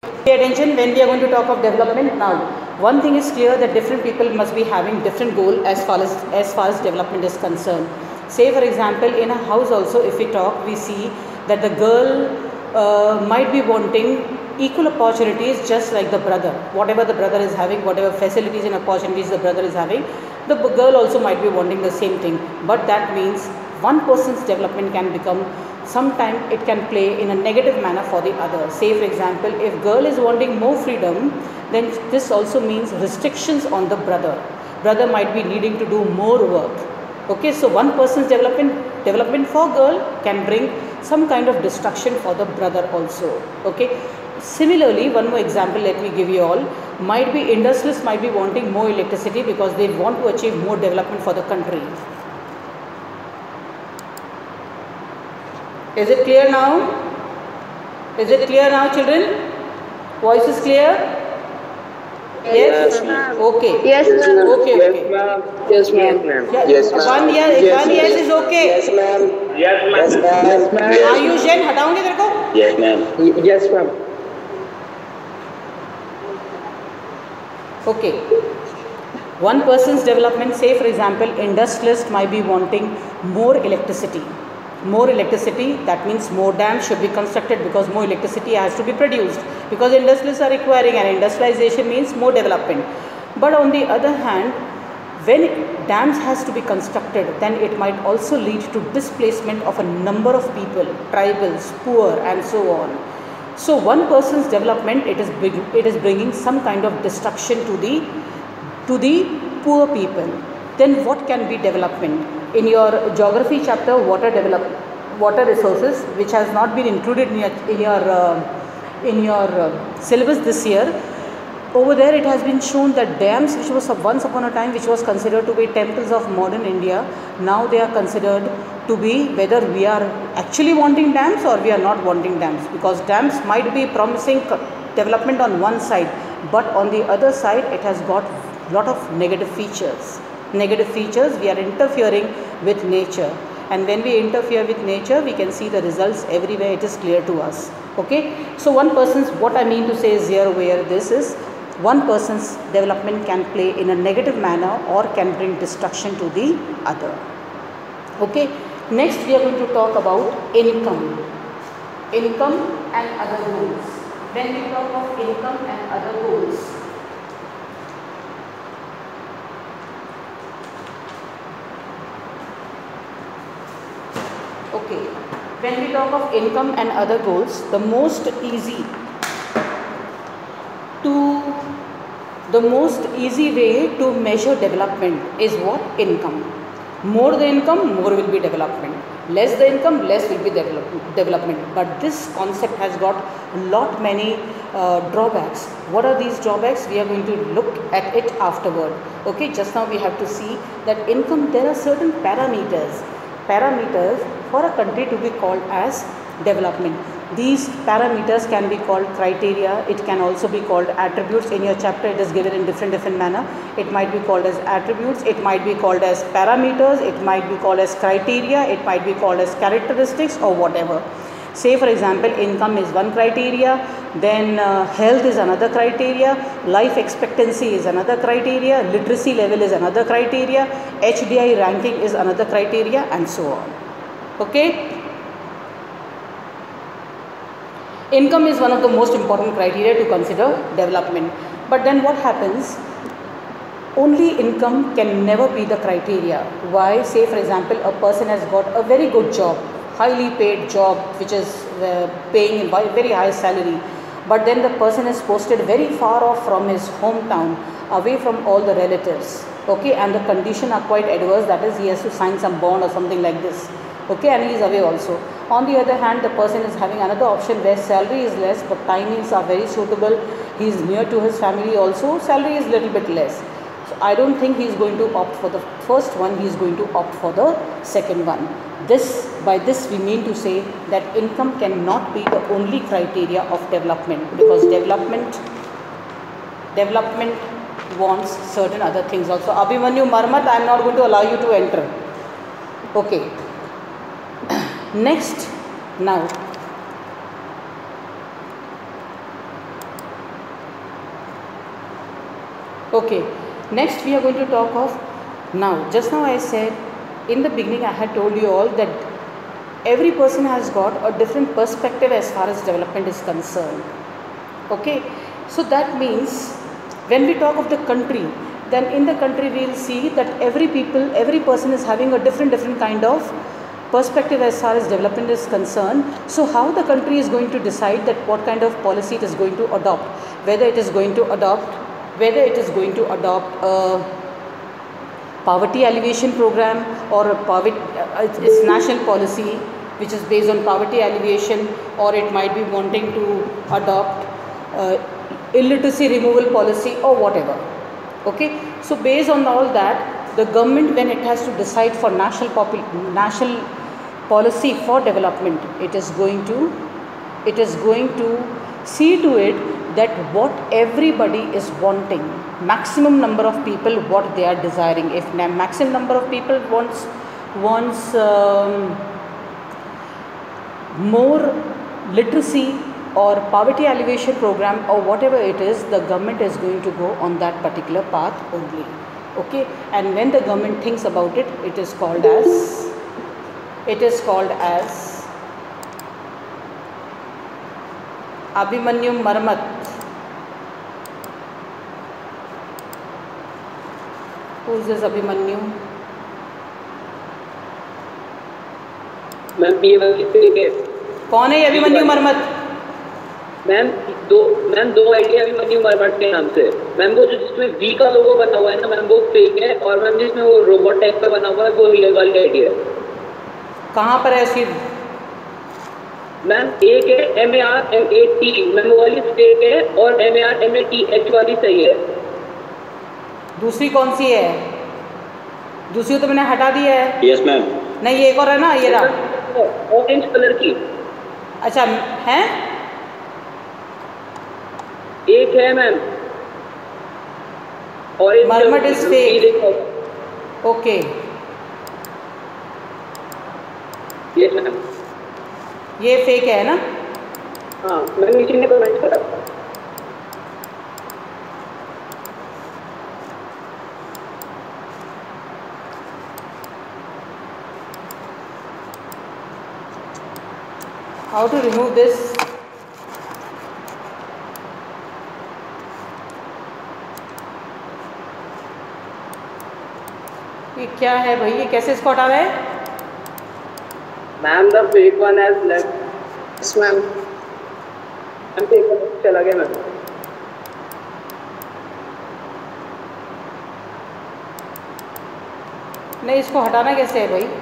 Pay attention when we are going to talk of development. Now, one thing is clear that different people must be having different goal as far as development is concerned. Say for example, in a house also, if we talk, we see that the girl might be wanting equal opportunities just like the brother. Whatever the brother is having, whatever facilities and opportunities the brother is having, the girl also might be wanting the same thing. But that means one person's development can become, sometimes it can play in a negative manner for the other. Say for example, if girl is wanting more freedom, then this also means restrictions on the brother. Brother might be needing to do more work. Okay, so one person's development for girl can bring some kind of destruction for the brother also. Okay, similarly, one more example let me give you all. Might be industrialists might be wanting more electricity because they want to achieve more development for the country. Is it clear now? Is it clear now, children? Voice is clear? Yes? Okay. Yes, ma'am. Okay, okay. Yes, ma'am. Yes, one yes is okay. Yes, ma'am. Yes, ma'am. Ayush Jain हटाओगे तेरे को? Yes, ma'am. Yes, ma'am. Okay. One person's development, say for example, industrialist might be wanting more electricity. More electricity, that means more dams should be constructed because more electricity has to be produced, because industrialists are requiring, and industrialization means more development. But on the other hand, when dams has to be constructed, then it might also lead to displacement of a number of people, tribals, poor and so on. So one person's development, it is bringing some kind of destruction to the poor people. Then what can be development? In your geography chapter, water resources, which has not been included in your syllabus this year, over there it has been shown that dams, which was once upon a time which was considered to be temples of modern India, now they are considered to be, whether we are actually wanting dams or we are not wanting dams, because dams might be promising development on one side, but on the other side it has got lot of negative features. We are interfering with nature, and when we interfere with nature, we can see the results everywhere. It is clear to us. Okay, so one person's, what I mean to say is here where this is, one person's development can play in a negative manner or can bring destruction to the other. Okay, next we are going to talk about income and other goals. When we talk of income and other goals, okay, when we talk of income and other goals, the most easy way to measure development is what? Income. More the income, more will be development. Less the income, less will be development. But this concept has got many drawbacks. What are these drawbacks? We are going to look at it afterward. Okay, just now we have to see that income, there are certain parameters for a country to be called as development. These parameters can be called criteria. It can also be called attributes. In your chapter it is given in different manner. It might be called as attributes, it might be called as parameters, it might be called as criteria, it might be called as characteristics or whatever. Say for example, income is one criteria, then health is another criteria, life expectancy is another criteria, literacy level is another criteria, HDI ranking is another criteria, and so on. Okay. Income is one of the most important criteria to consider development. But then what happens? Only income can never be the criteria. Why? Say for example, a person has got a very good job, highly paid job, which is paying a very high salary, but then the person is posted very far off from his hometown, away from all the relatives. Okay, and the conditions are quite adverse, that is, he has to sign some bond or something like this. Okay, and he is away also. On the other hand, the person is having another option where salary is less but timings are very suitable. He is near to his family also, salary is little bit less. So I don't think he is going to opt for the first one, he is going to opt for the second one. By this we mean to say that income cannot be the only criteria of development, because development wants certain other things also. Abhimanyu Marmat, I am not going to allow you to enter. Okay. Next, now Okay, next we are going to talk of, now just now I said in the beginning, I had told you all that every person has got a different perspective as far as development is concerned. Okay, so that means when we talk of the country, then in the country we will see that every person is having a different kind of perspective as far as development is concerned. So how the country is going to decide that what kind of policy it is going to adopt, whether it is going to adopt a poverty alleviation program or a its national policy which is based on poverty alleviation, or it might be wanting to adopt illiteracy removal policy or whatever. Okay, so based on all that, the government, when it has to decide for national policy for development, it is going to see to it that what everybody is wanting, maximum number of people what they are desiring. If maximum number of people wants more literacy or poverty alleviation program or whatever it is, the government is going to go on that particular path only. Okay, and when the government thinks about it, it is called as Abhimanyu Marmat. Who is this Abhimanyu? Ma'am ये वाली fake है। कौन है ये अभिमन्यु मरमत? Ma'am दो idea Abhimanyu मरमत के नाम से। मैम वो जो जिसमें वी का लोगो बना हुआ है ना मैम, वो फेक है, और मैम जिसमें वो रोबोट टाइप का बना हुआ है वो रियल वाली आइडिया है। कहाँ पर है सिर्फ? मैम एक है MARMAT, मैम वो वाली फेक है, और MARMATH वाली सही है। दूसरी कौन सी है? दूसरी तो मैंने हटा दी है। Yes ma'am. नहीं, ये एक और है ना, ये रहा ऑरेंज कलर की। अच्छा है, एक है ma'am orange. Marmot is fake. Okay, yes ma'am, ये फेक है ना? हाँ मैम, नीचे ने कमेंट करा। How to remove this? ये क्या है भाई, ये कैसे इसको हटा रहे हैं? Ma'am the fake one has left. Yes ma'am, ma'am fake one चला गया मैम। नहीं, इसको हटाना कैसे है भाई?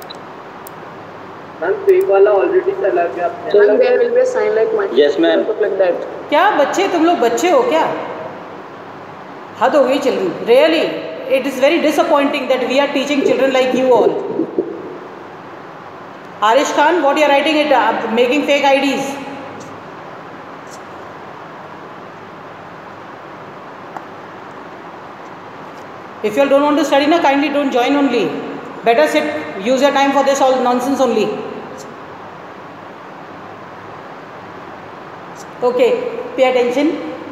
मैम फेक वाला ऑलरेडी चला गया। Ma'am there will be a sign like my. Yes ma'am, like that. क्या बच्चे, तुम लोग बच्चे हो क्या? हद हो गई children, really it is very disappointing that we are teaching children like you all. Arish Khan, what you are writing it, making fake IDs? If you all don't want to study, na, kindly don't join only. Better sit, use your time for this all nonsense only. Okay, pay attention.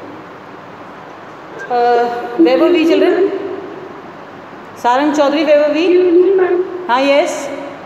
Where were we, children? Sarang Chaudhary, where were we? हाँ, yes.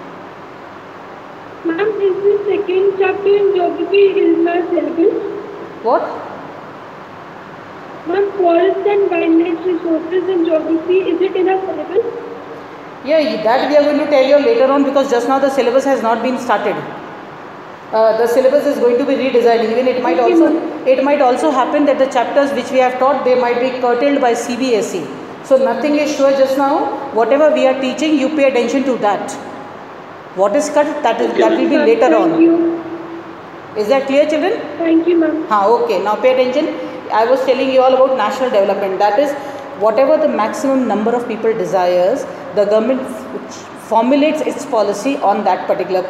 Ma'am, is the second chapter in geography is not syllabus? What? Ma'am, forest and wildlife resources in geography, is it in a syllabus? Yeah, that we are going to tell you later on, because just now the syllabus has not been started. The syllabus is going to be redesigned. Even it might also happen that the chapters which we have taught, they might be curtailed by CBSE. So nothing is sure just now. Whatever we are teaching, you pay attention to that. What is cut, that will be later on. Thank you. Is that clear, children? Thank you, ma'am. Okay. Now pay attention. I was telling you all about national development. That is, whatever the maximum number of people desires, the government formulates its policy on that particular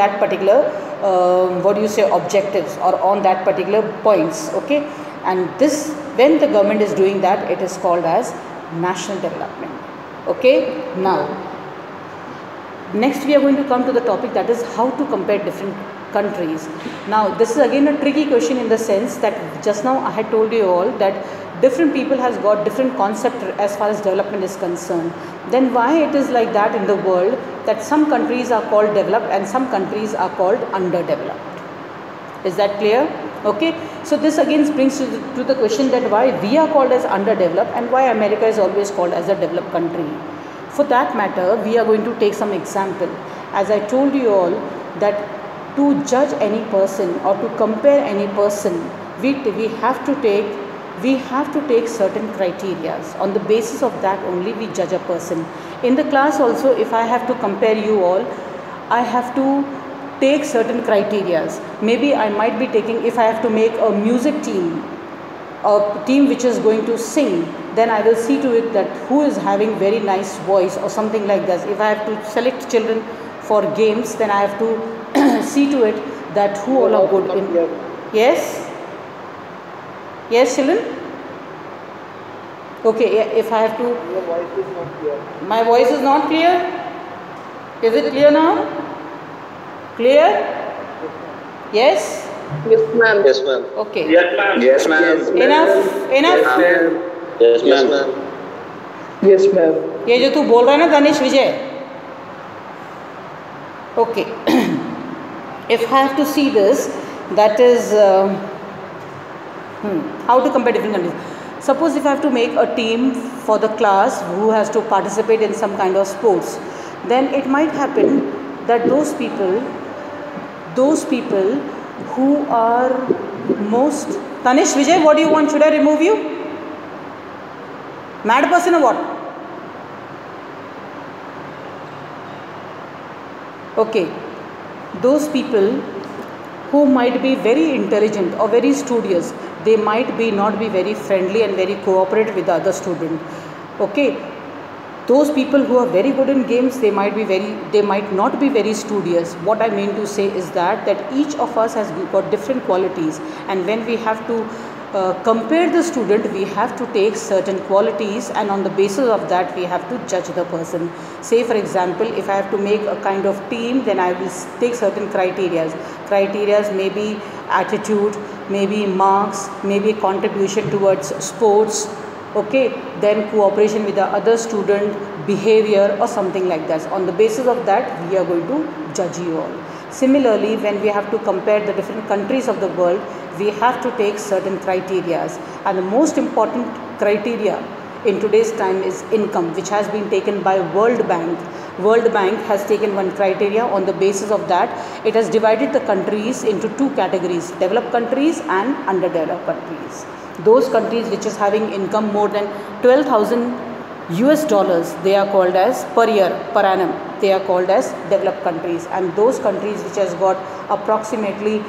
objectives, or on that particular points. Okay, and this, when the government is doing that, it is called as national development. Okay, now next we are going to come to the topic, that is how to compare different countries. Now this is again a tricky question in the sense that just now I had told you all that different people has got different concept as far as development is concerned. Then why it is like that in the world that some countries are called developed and some countries are called underdeveloped? Is that clear? Okay, so this again brings to the question that why we are called as underdeveloped and why America is always called as a developed country. For that matter, we are going to take some example. As I told you all that to judge any person or to compare any person, we have to take certain criteria. On the basis of that only we judge a person. In the class also, if I have to compare you all, I have to take certain criteria. Maybe I might be taking, if I have to make a music team, a team which is going to sing, then I will see to it that who is having very nice voice or something like that. If I have to select children for games, then I have to see to it that who all are good in. Yes? Yes, children? Okay, if I have to. Your voice is not clear. My voice is not clear? Is it clear now? Clear? Yes? Yes, ma'am. Yes, ma'am. Okay. Yes, ma'am. Yes, ma'am. Enough? Enough? Yes, ma'am. Yes, ma'am. ये जो तू बोल रहा है ना Danish Vijay, okay. If I have to see this, that is how to compare different countries. Suppose if I have to make a team for the class who has to participate in some kind of sports, then it might happen that those people who are most. Tanish, Vijay, what do you want? Should I remove you? Mad person or what? Okay, those people who might be very intelligent or very studious, they might be not be very friendly and very cooperative with the other student. Okay, those people who are very good in games, they might not be very studious. What I mean to say is that each of us has got different qualities, and when we have to compare the student, we have to take certain qualities, and on the basis of that we have to judge the person. Say for example, if I have to make a kind of team, then I will take certain criterias. Criterias may be attitude, maybe marks, maybe contribution towards sports, okay, then cooperation with the other student, behavior or something like that. On the basis of that we are going to judge you all. Similarly, when we have to compare the different countries of the world, we have to take certain criteria, and the most important criteria in today's time is income, which has been taken by World Bank. World Bank has taken one criteria. On the basis of that, it has divided the countries into two categories: developed countries and underdeveloped countries. Those countries which is having income more than $12,000, they are called as per year, per annum, they are called as developed countries. And those countries which has got approximately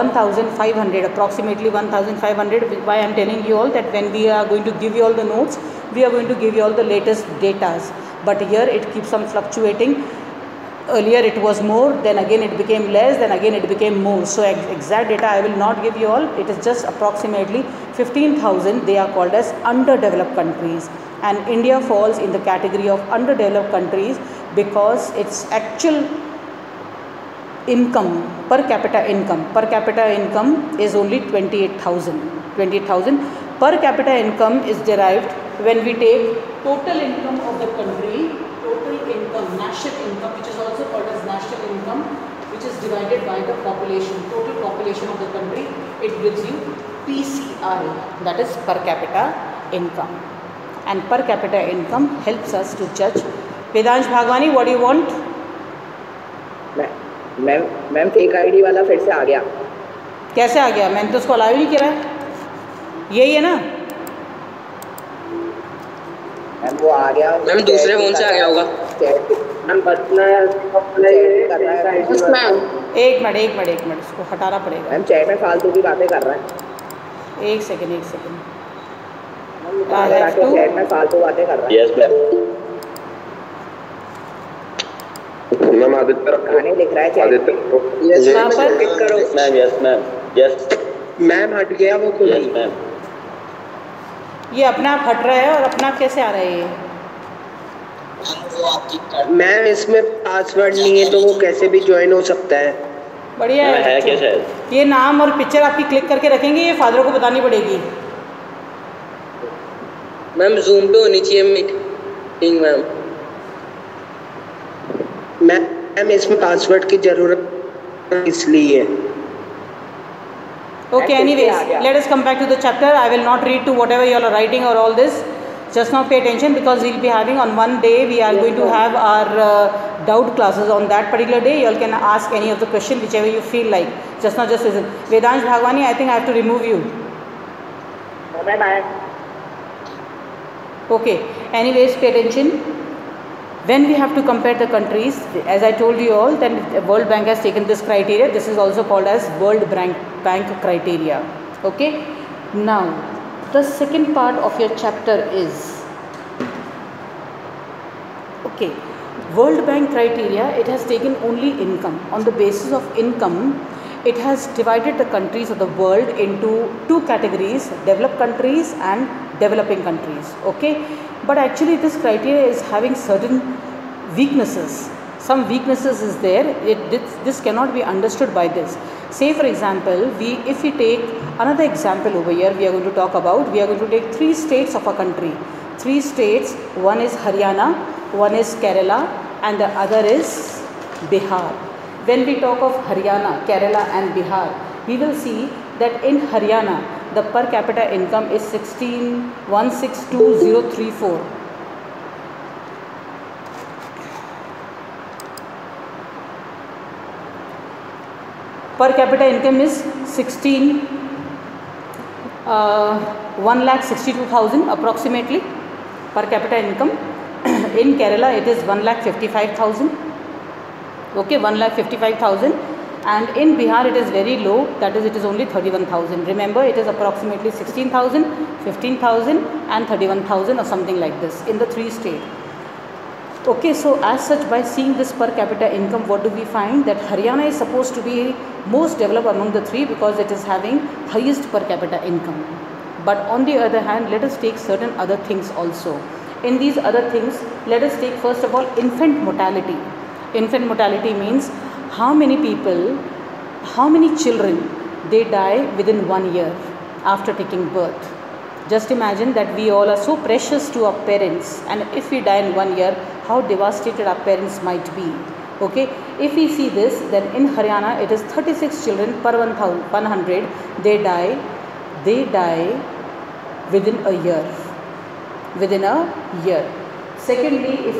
1,500, why I am telling you all that when we are going to give you all the notes, we are going to give you all the latest datas, but here it keeps on fluctuating. Earlier it was more, then again it became less, then again it became more. So exact data I will not give you all. It is just approximately 15,000. They are called as underdeveloped countries, and India falls in the category of underdeveloped countries because its actual income, per capita income is only 28,000. Per capita income is derived when we take total income of the country, total income, national income, which is also called as national income, which is divided by the population, total population of the country. It gives you PCI, that is per capita income. And per capita income helps us to judge. Vedansh Bhagwani, what do you want? Ma'am fake ID वाला फिर से आ गया. कैसे आ गया? मैंने तो उसको allow नहीं किया है. यही है ना मैम? वो आ गया मैम, दूसरे फोन से आ गया होगा. मैम बतना है. एक मिनट उसको हटाना पड़ेगा. मैम चैट में फालतू की बातें कर रहा है. एक सेकंड चैट में फालतू बातें कर रहा है. Yes ma'am. मैम आदित्य गाने लिख रहा है chat. Yes ma'am. Yes ma'am. Yes ma'am हट गया वो खुद ही. मैम. ये अपने आप हट रहा है और अपना आप कैसे आ रहा है ये? मैम इसमें पासवर्ड नहीं है तो वो कैसे भी ज्वाइन हो सकता है. बढ़िया मैम है है क्या बच्चों। शायद? ये नाम और पिक्चर आपकी क्लिक करके रखेंगे, ये फादर को बतानी पड़ेगी। मैम जूम पे होनी चाहिए मीटिंग मैम। मैम इसमें पासवर्ड की जरूरत इसलिए। Okay, anyways, let us come back to the chapter. I will not read to whatever you all are writing or all this. Just now pay attention, because we'll be having on one day, we are going to have our doubt classes on that particular day. You all can ask any of the question whichever you feel like. Just now just listen. Vedansh Bhagwani, I think I have to remove you. Bye. Okay, anyways, pay attention. When we have to compare the countries, as I told you all, then World Bank has taken this criteria. This is also called as World Bank criteria. Okay. Now, the second part of your chapter is, okay, World Bank criteria. It has taken only income. On the basis of income, it has divided the countries of the world into two categories: developed countries and developing countries. Okay. But actually this criteria is having certain weaknesses. Some weaknesses is there. This cannot be understood by this. Say for example, if we take another example over here, we are going to talk about, we are going to take 3 states of a country. 3 states, one is Haryana, one is Kerala, and the other is Bihar. When we talk of Haryana, Kerala and Bihar, we will see that in Haryana, the per capita income is 16,162,034. Per capita income is 1,62,000 approximately per capita income. In Kerala, it is 1,55,000. Okay, 1,55,000. And in Bihar it is very low, that is, it is only 31,000. Remember, it is approximately 16,000, 15,000 and 31,000 or something like this in the 3 states. Okay, so as such, by seeing this per capita income, what do we find? That Haryana is supposed to be most developed among the 3 because it is having highest per capita income. But on the other hand, let us take certain other things also. In these other things, let us take first of all infant mortality. Infant mortality means how many children they die within 1 year after taking birth. Just imagine that we all are so precious to our parents, and if we die in 1 year, how devastated our parents might be. Okay, if we see this, then in Haryana it is 36 children per 100 they die within a year. Secondly, if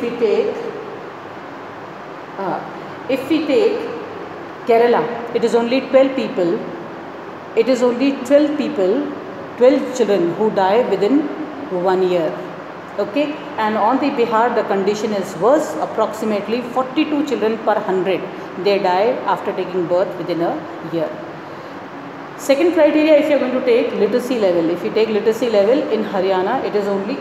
we take Kerala, it is only 12 people. It is only 12 children who die within 1 year. Okay, and on the Bihar the condition is worse. Approximately 42 children per 100 they die after taking birth within a year. Second criteria, if you are going to take literacy level, if you take literacy level in Haryana, it is only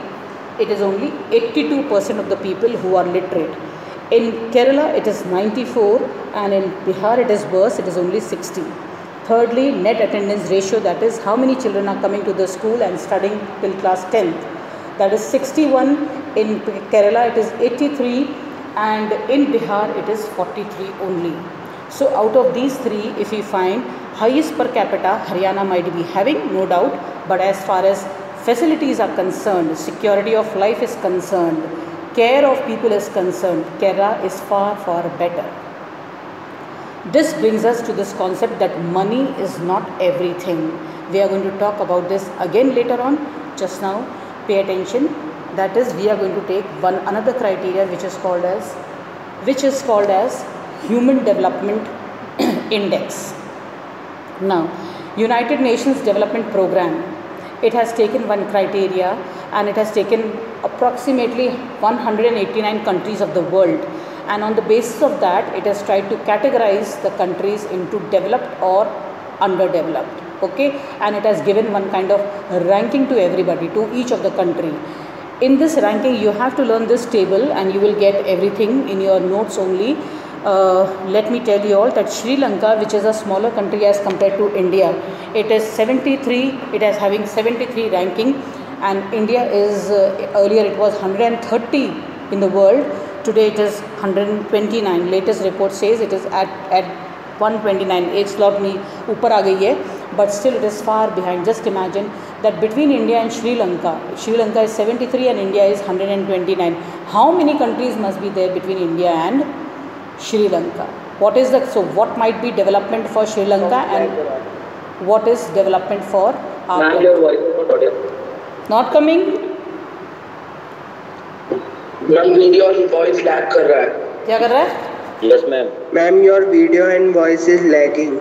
82% of the people who are literate. In Kerala it is 94, and in Bihar it is worse, it is only 60. Thirdly, net attendance ratio, that is how many children are coming to the school and studying till class 10th. That is 61. In Kerala it is 83, and in Bihar it is 43 only. So out of these 3, if we find highest per capita, Haryana might be having, no doubt, but as far as facilities are concerned, security of life is concerned, care of people is concerned, Kerala is far, far better. This brings us to this concept that money is not everything. We are going to talk about this again later on. Just now, pay attention. That is, we are going to take another criteria which is called as Human Development Index. Now, United Nations Development Program, it has taken one criteria, and it has taken approximately 189 countries of the world, and on the basis of that it has tried to categorize the countries into developed or underdeveloped. Okay, and it has given one kind of ranking to everybody, to each of the country. In this ranking you have to learn this table, and you will get everything in your notes only. Let me tell you all that Sri Lanka, which is a smaller country as compared to India, it is 73, it is having 73 ranking, and India is earlier it was 130 in the world, today it is 129. Latest report says it is at 129 age slot नहीं ऊपर आ गई है, but still it is far behind. Just imagine that between India and Sri Lanka is 73 and India is 129. How many countries must be there between India and Sri Lanka? What might be development for Sri Lanka and what is development for our Ma'am, country? your voice is not audible. Not coming? Ma'am video और voice lag कर रहा है. क्या कर रहा है? Yes, ma'am. Ma'am your video and voice is lagging.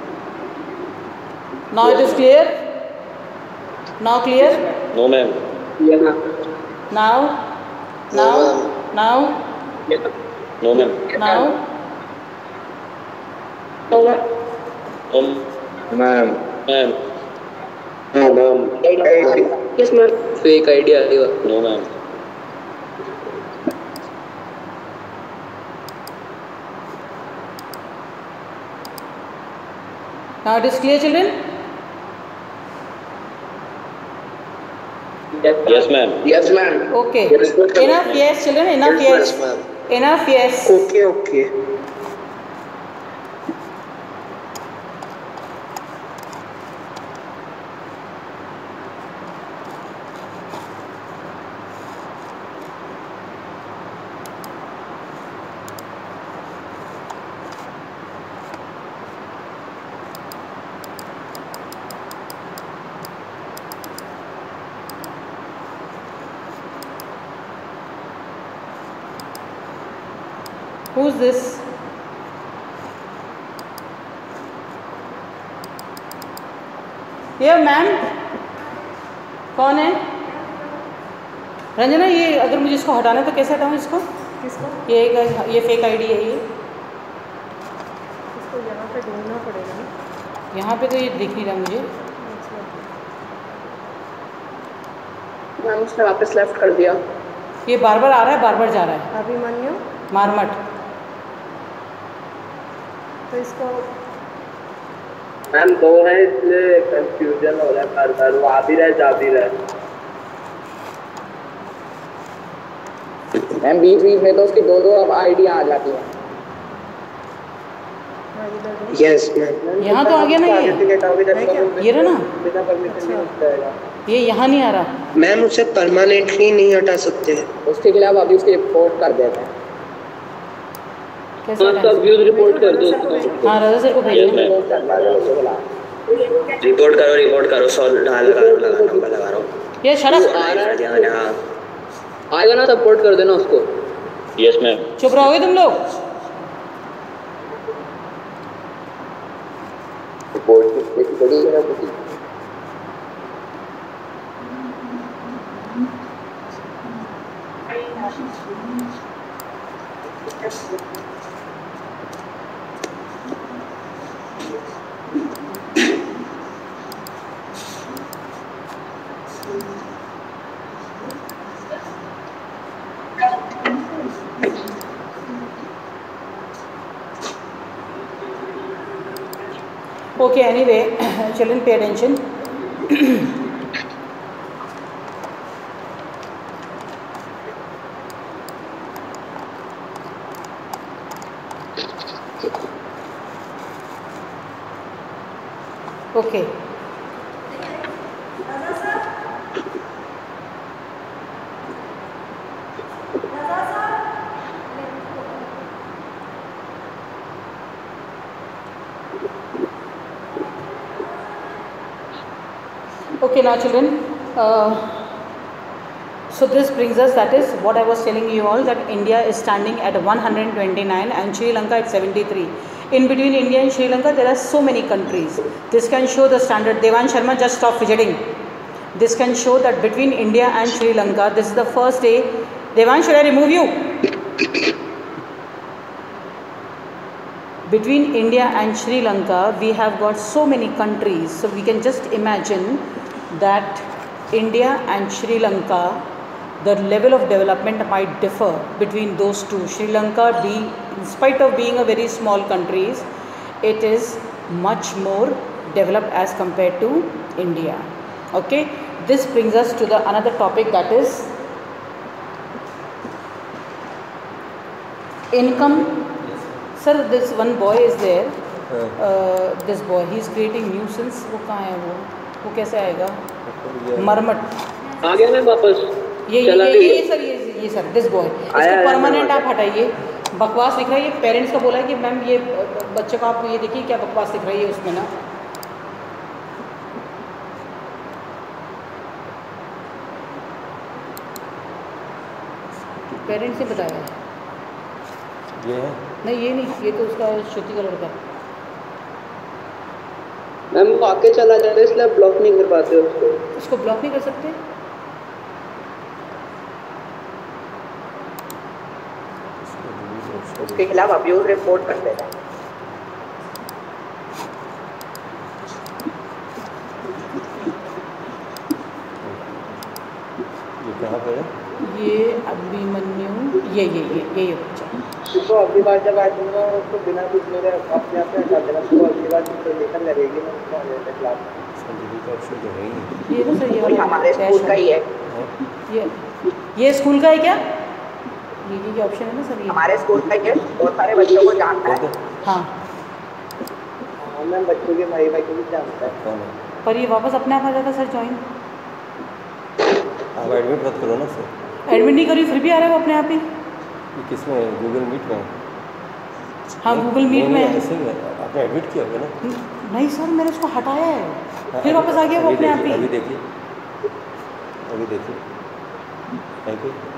Now it is clear? Now clear? No, ma'am. Yes, ma'am. Now? Now? Now? Yes, ma'am. No, ma'am. Now? No, ma'am. Ma'am. No, ma'am. Yes ma'am. Fake idea आएगा. No, ma'am. Now it is clear, children? Yes, ma'am. Yes ma'am. Okay. Yes, ma'am. Enough yes, children. Enough yes. Enough yes. Okay okay. Who's this? ये ma'am कौन है? रंजना, ये अगर मुझे इसको हटाना है तो कैसे हटाऊँ इसको? किसको? ये फेक आईडी है ये. इसको यहाँ पे ढूंढना पड़ेगा ना. यहाँ पे तो ये दिख नहीं रहा मुझे. मैम उसने वापस लेफ्ट कर दिया. ये बार बार आ रहा है, बार बार जा रहा है. अभिमन्यु, मारमट. तो इसको मैम दो है इसलिए कंफ्यूजन हो रहा है. बार बार वो आ भी रहा है, जा भी रहा है. मैम बीच बीच में तो उसकी दो अब आइडिया आ जाती है. Yes ma'am. यहाँ तो आ गया ना ये रहा ना. बिना परमिशन नहीं हो जाएगा. ये यहाँ नहीं आ रहा. मैम उसे परमानेंटली नहीं हटा सकते. उसके खिलाफ अभी उसकी रिपोर्ट कर देते हैं. कैसे हाँ, हटाएं? सब व्यूज रिपोर्ट कर दो उसको. हाँ, रजा सर को Yes, भेजिए. ma'am. रिपोर्ट करो 100 लगा रहा हूँ. ये शराब. हाँ. आएगा ना, सपोर्ट कर देना उसको. Yes, ma'am. चुप रहोगे तुम लोग? Okay, anyway, children, pay attention. Okay. Okay, now children, so this brings us, that is what I was telling you all, that India is standing at 129 and Sri Lanka at 73. In between India and Sri Lanka, there are so many countries. This can show the standard. Devan Sharma, just stop fidgeting. This can show that between India and Sri Lanka, this is the first day. Devan, should I remove you? Between India and Sri Lanka, we have got so many countries. So we can just imagine that India and Sri Lanka, the level of development might differ between those two. Sri Lanka, in spite of being a very small country, it is much more developed as compared to India. Okay, this brings us to the another topic, that is income. Sir, this one boy is there. This boy he is creating nuisance. वो कहाँ है वो कैसे आएगा? Marmot आ गया ma'am वापस। ये sir this boy, इसको परमानेंट आप हटाइए। बकवास दिख रहा है, ये पेरेंट्स का बोला है कि मैम ये बच्चे को आप ये देखिए क्या बकवास दिख रही है उसमें ना। पेरेंट्स ने बताया ये है नहीं, ये नहीं, ये तो उसका श्रुति का लड़का। मैम वो आके चला जा रहा है इसलिए आप ब्लॉक नहीं कर पाते उसको ब्लॉक नहीं कर सकते। उसके खिलाफ अब्यूज रिपोर्ट कर देना। ये कहाँ पे है? ये अभिमन्यु ये बच्चा। उसको अगली बार जब आ जाऊंगा उसको बिना कुछ मेरे अपने आप हटा देना। उसको अगली बार इंफॉर्मेशन लगेगी मैं उसको लेते क्लास में। संजीवी का ऑप्शन तो है ही नहीं। ये ना सर, ये वाला हमारे स्कूल का ही है। ये स्कूल का है क्या? ये ऑप्शन है ना सर, ये हमारे स्कूल का ही है। बहुत सारे बच्चों को जानता है। हाँ मैम बच्चों के भाई को भी जानता है। कौन है? पर ये वापस अपने आप आ जाता सर ज्वाइन। आप एडमिट मत करो ना सर। एडमिट नहीं करी फिर भी आ रहा है वो अपने आप ही। ये किस में? गूगल मीट में? हाँ गूगल मीट में। ऐसे ही आपने एडमिट किया होगा ना? नहीं सर, मैंने उसको हटाया है, फिर वापस आ गया वो अपने आप ही। अभी देखिए कहीं पे